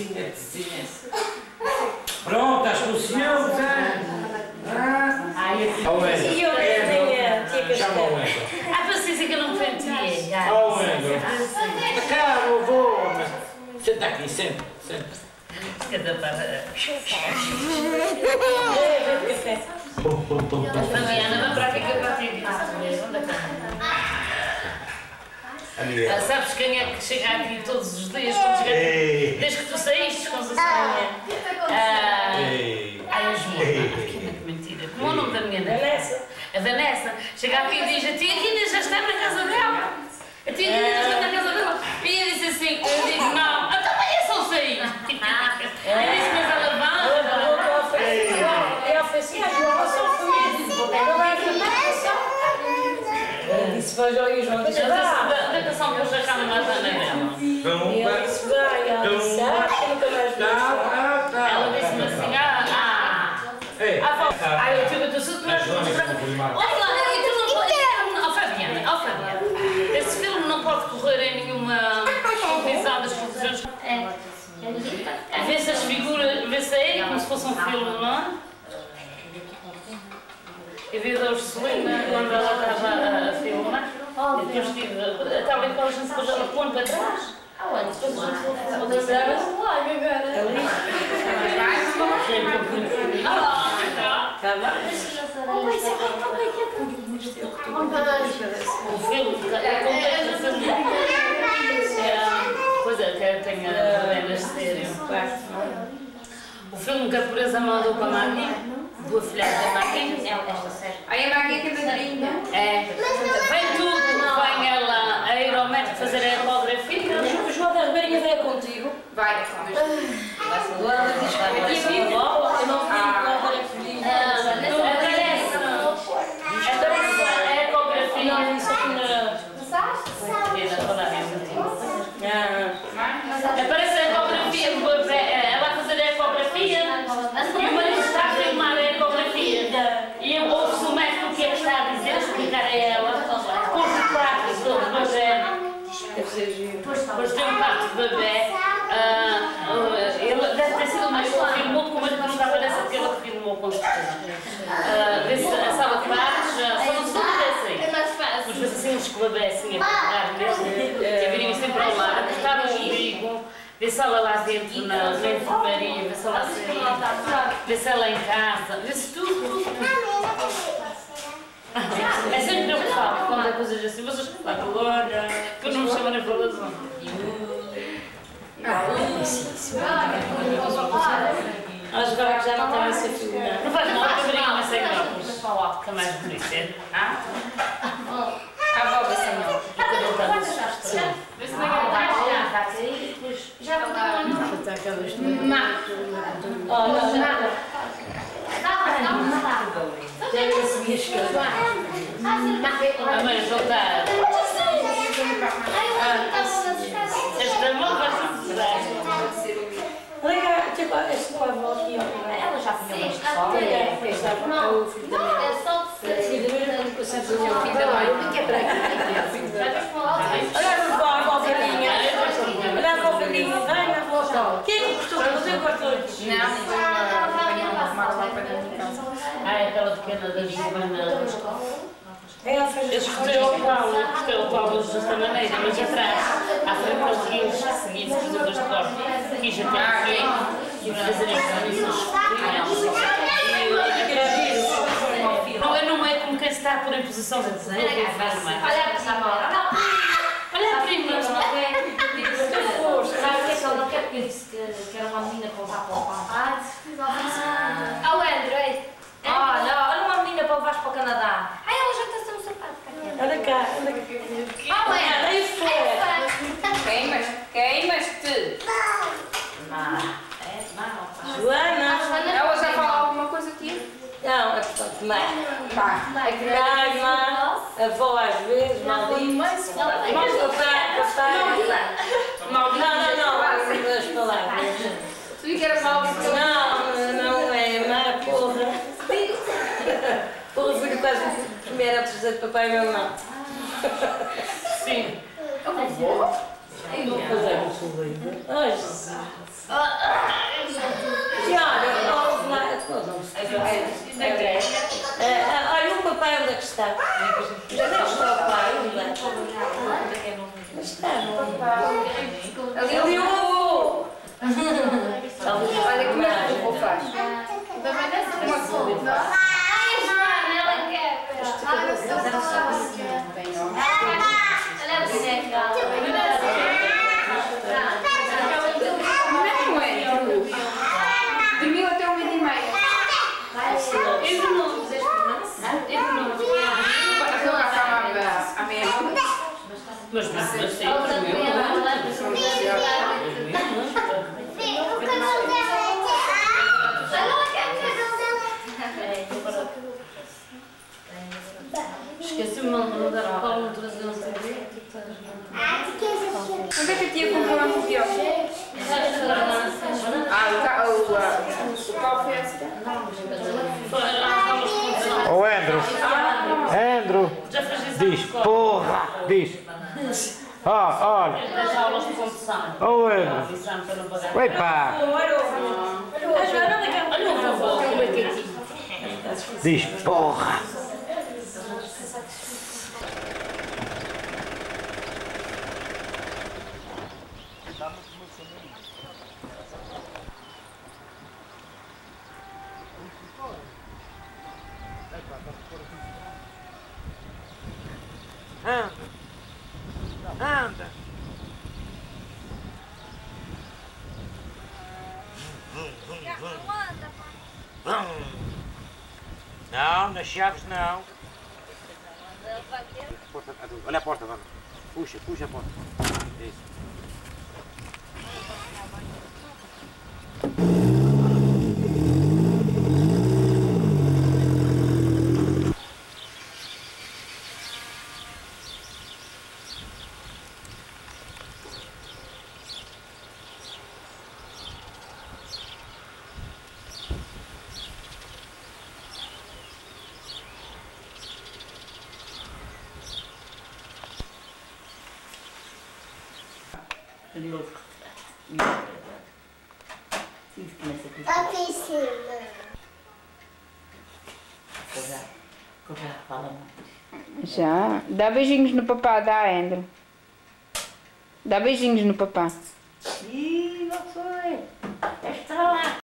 tetinha. Pronto, estás com o ciúme, E eu nem chama o Wendel. A paciência que eu não penteei. Ó o Wendel. Cá, meu avô. Senta aqui, senta. Cada para. Fabiana, vamos para aqui que eu partilho disso. Onde é que é? Sabes quem é que chega aqui todos os dias? Quando chega aqui, desde que tu saíste com a Sónia. Ai, a Joana. Que mentira. Como é o nome da minha Vanessa? A Vanessa. Chega aqui e diz: a tia Guina já está na casa dela. A tia Guina já está na casa dela. E eu disse assim: eu digo, não, eu também é só sair. Eu disse, mas ela vai. Eu falei assim: a Joana só foi. Ela vai aqui na casa. Disse, vai já ir, João. Da canção que eu já estava na janela. E eu disse, vai, ela disse, que nunca mais vi. Ela disse-me assim, eu tive a tudo para olha lá, então não Fabiana, esse filme não pode correr em nenhuma confusão das confusões. Vê-se as figuras, vê-se aí como se fosse um filme, não é? Eu vi a Ursulina quando ela estava a filmar, e depois tive, estava com a gente depois ela põe para trás. Aonde? Depois a gente foi para trás. Ali. Está bem? O filme, pois é, que tem a Helena Estéreo. O filme que a Pureza mandou para a Magui, do afilhado da Magui. Esta série. Aí a Magui que é madrinha. Vem tudo, vem ela a ir ao médico fazer a ecografia. O João da Ribeirinha veio contigo? Vai. Agora diz que vai para a sua avó. Eu não vi agora que vi. Aparece. A ecografia. Não, isso aqui na... Aparece a ecografia, ela a fazer a ecografia e o marido está a filmar a ecografia e ouve-se o médico o que é que está a dizer, explicar a ela com os partos do bebê, depois tem um parto de bebê, ele deve ter sido o médico que filmou, porque o marido não estava nessa porque ele filmou com certeza. A sala de partos, só não se acontece aí. Mas vezes assim, uns bebê assim a pegar mesmo, que viriam sempre ao lado, apertar o umbigo, ver se ela lá dentro na enfermaria, ver se ela sair, ver se ela em casa, ver se tudo. É sempre preocupado quando há coisas assim, vocês olha, que eu não me chamo nem para razão. Acho agora que já não está a ser filmada. Não faz mal, que a mas sem óculos. Para o alto, que é mais bonito, é? A avó da senhora. Vê se não é está a cair, depois já não está a cair. Oh, não, nada. Já eu recebi as coisas. A mãe já está. Esta mão vai se mudar. Olha, tipo, este com a avó aqui, ela já tinha mais de sol. Não, o filho da mãe. É só o filho da mãe, porque eu sempre tinha o filho da mãe. O que é para aqui? Olha a avó velhinha. Olha a avó velhinha. Vai na avó. Quem é que gostou? Você cortou? Não, é aquela pequena da Giovana. Eu escutei o Paulo desta maneira, mas atrás, à frente eles iam seguir fazedores de corte, quis até aqui, e fazer isso, não é como quem está a pôr em posição de dizer, olha a prima, sabe o que é que ela não quer, porque eu disse que era uma menina para levar para o pão. Ao André, olha uma menina para levar para o Canadá. Ela já está a ser um sapato. Anda cá, anda cá. Olha, aí foi. Queimas-te. Joana. Ela já fala alguma coisa aqui? Não, é portanto, mãe. A Carma, a avó às vezes, maldito. Mas papai. Não, as palavras. Tu e que era maldito? Não é má, porra. Porra, foi quase o primeiro a dizer de papai e meu irmão. Sim. A avó? Vou fazer com o sobrinho. Ai, Jesus. Tiago, ouve lá. Olha, o papai onde é que está? Já não está o pai, onde é? Mas está, não é? Ali o avô. Olha como é que o avô faz. Também deve ser uma coisa. Ai, Joana, ela quer. Olha a boneca. Não é? Dormiu até 1h30. Eu não fizeste por nada? Eu não. Aquela acaba à meia-noite. Mas não sei. Ela está doendo, esqueci-me de mandar o Paulo trazer um CD. Onde é que a tia comprou uma fogueira? O pau foi assim. Ô Andrew, Andrew, diz porra, diz. Olha. Das aulas de condução. Ô Andrew, vai pá, Olha o vovô, como é que é aqui? diz porra. Anda. Não, nas chaves não. Olha a porta, vamos. Puxa a porta. Isso. Já. Dá beijinhos no papá, dá, Andrew. Dá beijinhos no papá.